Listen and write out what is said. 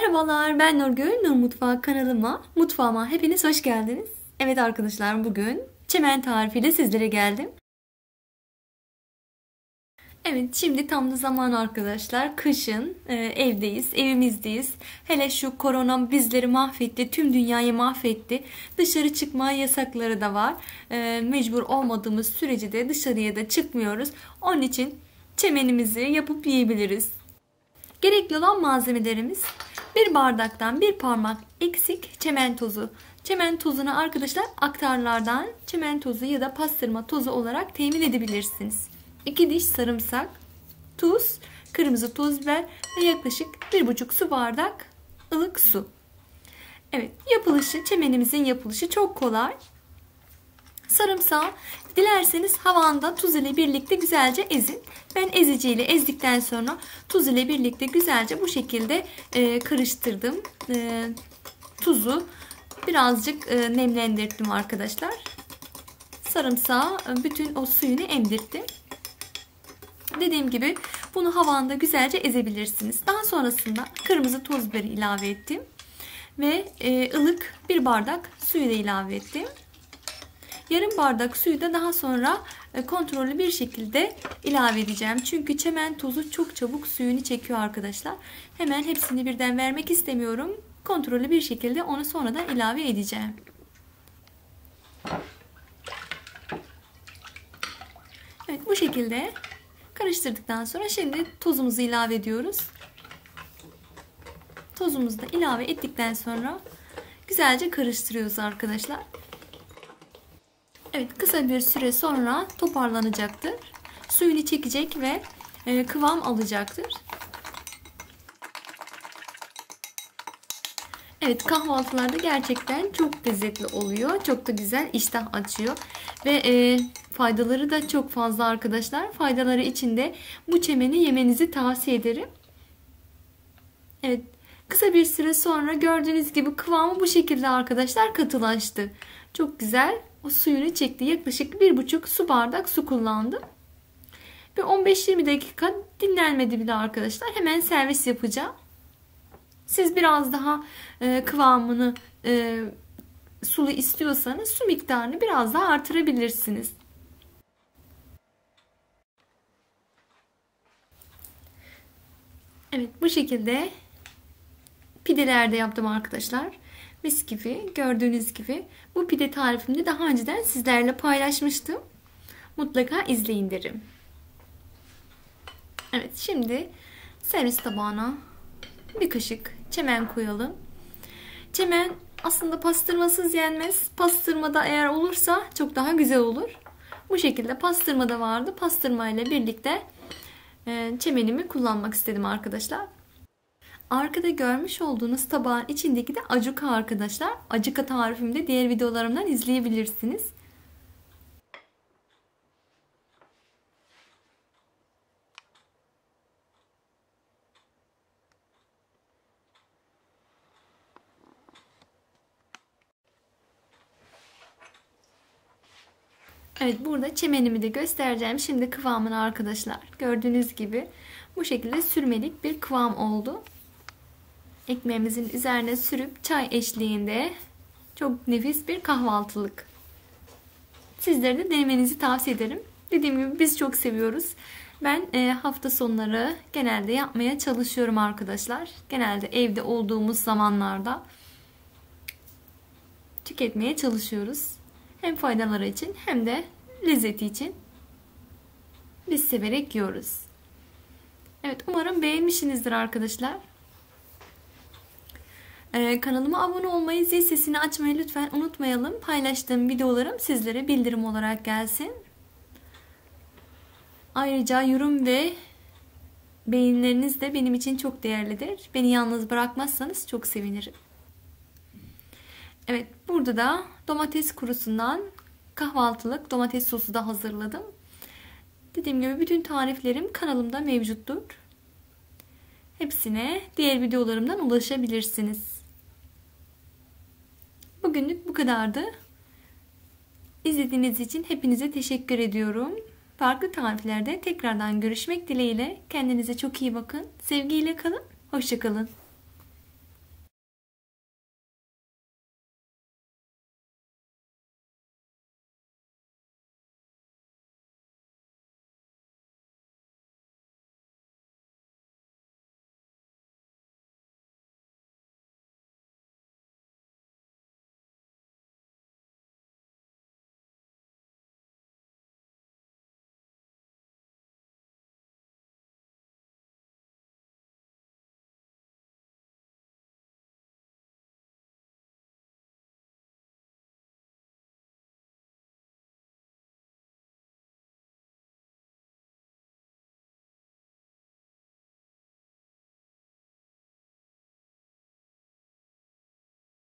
Merhabalar, ben Nurgül. Nur Mutfağı mutfağıma hepiniz hoş geldiniz. Evet arkadaşlar, bugün çemen tarifiyle sizlere geldim. Evet, şimdi tam da zamanı arkadaşlar. Kışın evdeyiz, evimizdeyiz. Hele şu korona bizleri mahvetti, tüm dünyayı mahvetti. Dışarı çıkma yasakları da var. Mecbur olmadığımız sürece de dışarıya da çıkmıyoruz. Onun için çemenimizi yapıp yiyebiliriz. Gerekli olan malzemelerimiz: bir bardaktan bir parmak eksik çemen tozu. Çemen tozunu arkadaşlar aktarlardan çemen tozu ya da pastırma tozu olarak temin edebilirsiniz. 2 diş sarımsak, tuz, kırmızı toz biber ve yaklaşık 1,5 su bardak ılık su. Evet, çemenimizin yapılışı çok kolay. Sarımsağı dilerseniz havanda tuz ile birlikte güzelce ezin. Ben eziciyle ezdikten sonra tuz ile birlikte güzelce bu şekilde karıştırdım. Tuzu birazcık nemlendirdim arkadaşlar. Sarımsağı bütün o suyunu emdirdim. Dediğim gibi bunu havanda güzelce ezebilirsiniz. Daha sonrasında kırmızı toz biberi ilave ettim. Ve ılık bir bardak suyu da ilave ettim. Yarım bardak suyu da daha sonra kontrollü bir şekilde ilave edeceğim. Çünkü çemen tozu çok çabuk suyunu çekiyor arkadaşlar. Hemen hepsini birden vermek istemiyorum. Kontrollü bir şekilde onu sonradan ilave edeceğim. Evet, bu şekilde karıştırdıktan sonra şimdi tuzumuzu ilave ediyoruz. Tuzumuzu da ilave ettikten sonra güzelce karıştırıyoruz arkadaşlar. Evet, kısa bir süre sonra toparlanacaktır. Suyunu çekecek ve kıvam alacaktır. Evet, kahvaltılarda gerçekten çok lezzetli oluyor. Çok da güzel iştah açıyor. Ve faydaları da çok fazla arkadaşlar. Faydaları için de bu çemeni yemenizi tavsiye ederim. Evet, kısa bir süre sonra gördüğünüz gibi kıvamı bu şekilde arkadaşlar katılaştı. Çok güzel. O suyunu çekti. Yaklaşık 1,5 su bardak su kullandım. Ve 15-20 dakika dinlenmedi bile arkadaşlar. Hemen servis yapacağım. Siz biraz daha kıvamını sulu istiyorsanız su miktarını biraz daha artırabilirsiniz. Evet, bu şekilde pideler de yaptım arkadaşlar. Mis gibi, gördüğünüz gibi bu pide tarifimde daha önceden sizlerle paylaşmıştım. Mutlaka izleyin derim. Evet, şimdi servis tabağına bir kaşık çemen koyalım. Çemen aslında pastırmasız yenmez. Pastırmada eğer olursa çok daha güzel olur. Bu şekilde pastırmada vardı. Pastırma ile birlikte çemenimi kullanmak istedim arkadaşlar. Arkada görmüş olduğunuz tabağın içindeki de acuka arkadaşlar. Acuka tarifimi de diğer videolarımdan izleyebilirsiniz. Evet, burada çemenimi de göstereceğim. Şimdi kıvamını arkadaşlar. Gördüğünüz gibi bu şekilde sürmelik bir kıvam oldu. Ekmeğimizin üzerine sürüp çay eşliğinde çok nefis bir kahvaltılık. Sizlere de denemenizi tavsiye ederim. Dediğim gibi biz çok seviyoruz. Ben hafta sonları genelde yapmaya çalışıyorum arkadaşlar. Genelde evde olduğumuz zamanlarda tüketmeye çalışıyoruz. Hem faydaları için hem de lezzeti için biz severek yiyoruz. Evet, umarım beğenmişsinizdir arkadaşlar. Kanalıma abone olmayı, zil sesini açmayı lütfen unutmayalım. Paylaştığım videolarım sizlere bildirim olarak gelsin. Ayrıca yorum ve beğenileriniz de benim için çok değerlidir. Beni yalnız bırakmazsanız çok sevinirim. Evet, burada da domates kurusundan kahvaltılık domates sosu da hazırladım. Dediğim gibi bütün tariflerim kanalımda mevcuttur. Hepsine diğer videolarımdan ulaşabilirsiniz. Bugünlük bu kadardı. İzlediğiniz için hepinize teşekkür ediyorum. Farklı tariflerde tekrardan görüşmek dileğiyle. Kendinize çok iyi bakın. Sevgiyle kalın. Hoşça kalın.